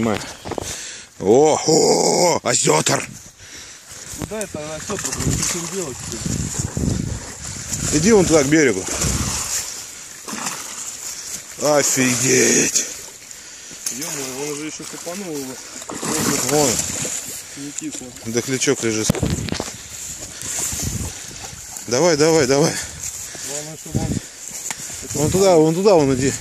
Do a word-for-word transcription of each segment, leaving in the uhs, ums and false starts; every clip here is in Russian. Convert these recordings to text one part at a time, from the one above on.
снимаю. О, о, осетр. Куда это осетр? Совсем делать? Иди вон туда, к берегу. Офигеть. Ё-моё, он же еще копанул его. Вон. Не кисло. Дохлячок лежит. Давай, давай, давай. Главное, чтобы он... Вон туда, вон туда, вон иди.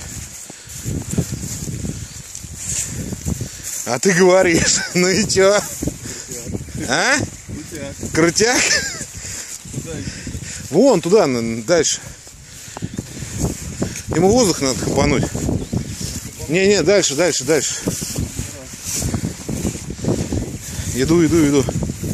А ты говоришь, ну и чё? А? Крутяк. Крутяк? Куда идти? Вон туда, дальше. Ему воздух надо хапануть. Не-не, дальше, дальше, дальше. Иду, иду, иду.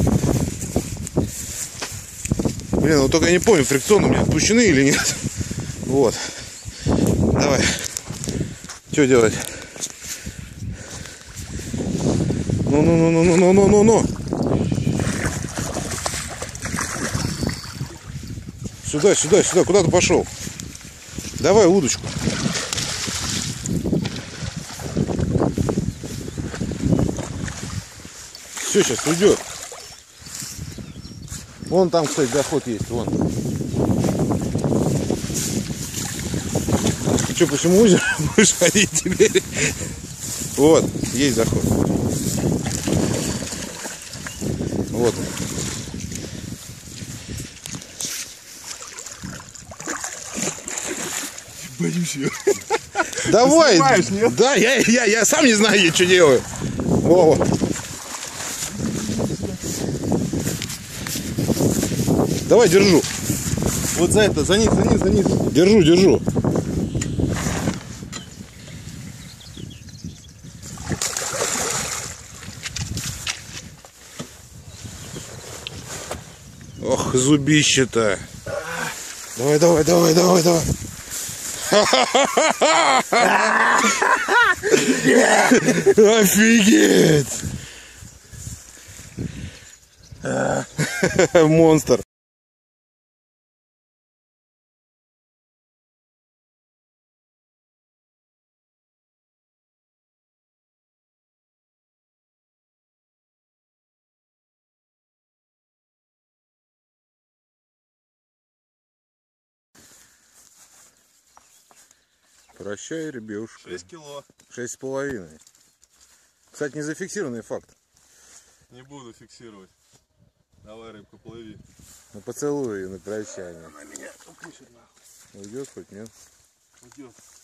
Блин, вот только я не помню, фрикционы у меня отпущены или нет. Вот. Давай. Что делать? Ну-ну-ну-ну-ну-ну-ну-ну. Сюда, сюда, сюда. Куда ты пошел? Давай удочку. Все, сейчас уйдет. Вон там, кстати, доход есть. Вон. Что, по всему озеру будешь ходить теперь? Вот, есть заход. Вот он. Боюсь ее. Давай! Снимаешь, нет? Да, я, я, я сам не знаю, я что делаю. О. Давай, держу. Вот за это, за низ, за низ, за низ. Держу, держу. Ох, зубище-то. Давай, давай, давай, давай, давай. Офигеть! Монстр. Прощай, ребюшка. шесть кило. Шесть с половиной. Кстати, не зафиксированный факт. Не буду фиксировать. Давай, рыбка, плыви. Ну поцелуй ее на прощание. Она меня укусит нахуй. Уйдет хоть нет? Уйдет.